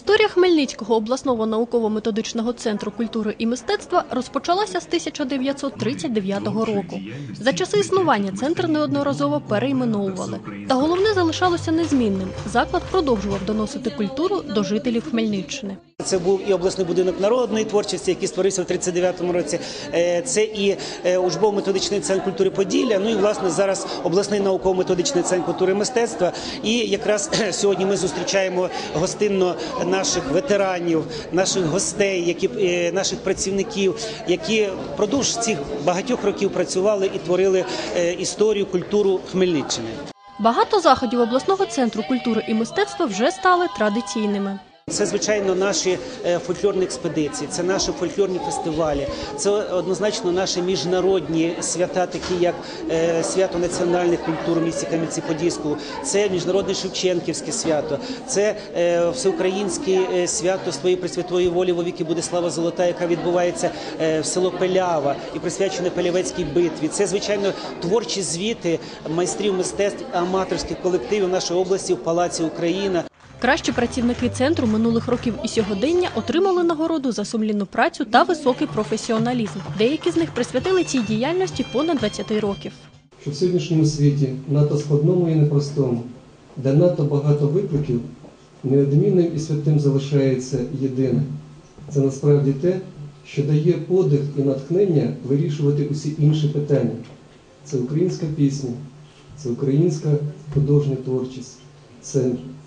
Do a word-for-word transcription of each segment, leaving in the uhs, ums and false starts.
Історія Хмельницького обласного науково-методичного центру культури і мистецтва розпочалася з тисяча дев'ятсот тридцять дев'ятого року. За часи існування центр неодноразово перейменовували. Та головне залишалося незмінним – заклад продовжував доносити культуру до жителів Хмельниччини. Це був і обласний будинок народної творчості, який створився в тридцять дев'ятому році. Це і учбово-методичний центр культури Поділля, ну і, власне, зараз обласний науково-методичний центр культури і мистецтва. І якраз сьогодні ми зустрічаємо гостинно наших ветеранів, наших гостей, які, наших працівників, які впродовж цих багатьох років працювали і творили історію, культуру Хмельниччини. Багато заходів обласного центру культури і мистецтва вже стали традиційними. Це, звичайно, наші фольклорні експедиції, це наші фольклорні фестивалі, це однозначно наші міжнародні свята, такі як свято національних культур в місті Кам'янці-Подільському, це міжнародне Шевченківське свято, це всеукраїнське свято «З твоєї пресвятої волі вовіки буде слава золота», яка відбувається в село Пелява і присвячене Пелявецькій битві. Це, звичайно, творчі звіти майстрів мистецтв, аматорських колективів нашої області в Палаці Україна. Кращі працівники центру минулих років і сьогодення отримали нагороду за сумлінну працю та високий професіоналізм. Деякі з них присвятили цій діяльності понад двадцять років. Що в сьогоднішньому світі надто складному і непростому, де надто багато викликів, неодмінним і святим залишається єдине. Це насправді те, що дає подих і натхнення вирішувати усі інші питання. Це українська пісня, це українська художня творчість, це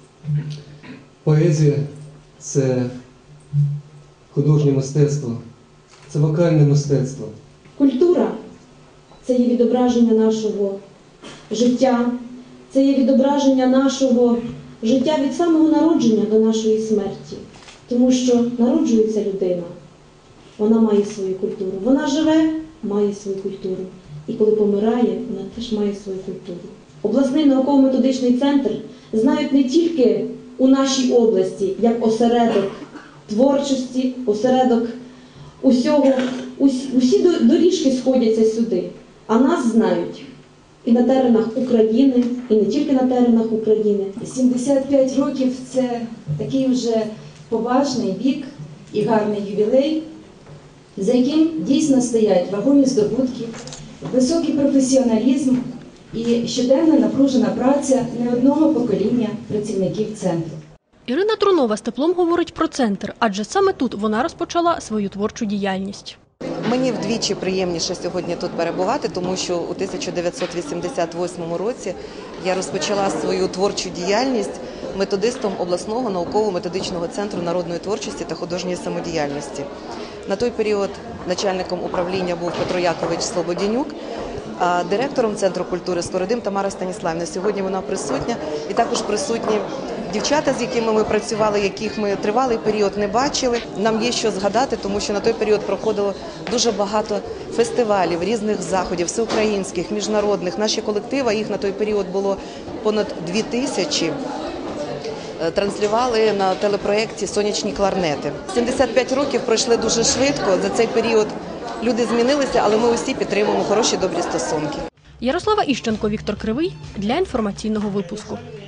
поезія, це художнє мистецтво, це вокальне мистецтво. Культура – це є відображення нашого життя, це є відображення нашого життя від самого народження до нашої смерті. Тому що народжується людина, вона має свою культуру. Вона живе, має свою культуру. І коли помирає, вона теж має свою культуру. Обласний науково-методичний центр знають не тільки у нашій області, як осередок творчості, осередок усього, усі доріжки сходяться сюди, а нас знають і на теренах України, і не тільки на теренах України. сімдесят п'ять років – це такий вже поважний вік і гарний ювілей, за яким дійсно стоять вагомі здобутки, високий професіоналізм і щоденна напружена праця не одного покоління працівників центру. Ірина Трунова з теплом говорить про центр, адже саме тут вона розпочала свою творчу діяльність. Мені вдвічі приємніше сьогодні тут перебувати, тому що у тисяча дев'ятсот вісімдесят восьмому році я розпочала свою творчу діяльність методистом обласного науково-методичного центру народної творчості та художньої самодіяльності. На той період начальником управління був Петро Якович Слободянюк, а директором Центру культури Скородим Тамара Станіславівна. Сьогодні вона присутня, і також присутні дівчата, з якими ми працювали, яких ми тривалий період не бачили. Нам є що згадати, тому що на той період проходило дуже багато фестивалів, різних заходів, всеукраїнських, міжнародних. Наші колективи, їх на той період було понад дві тисячі, транслювали на телепроєкті «Сонячні кларнети». сімдесят п'ять років пройшли дуже швидко, за цей період люди змінилися, але ми усі підтримуємо хороші, добрі стосунки. Ярослава Іщенко, Віктор Кривий для інформаційного випуску.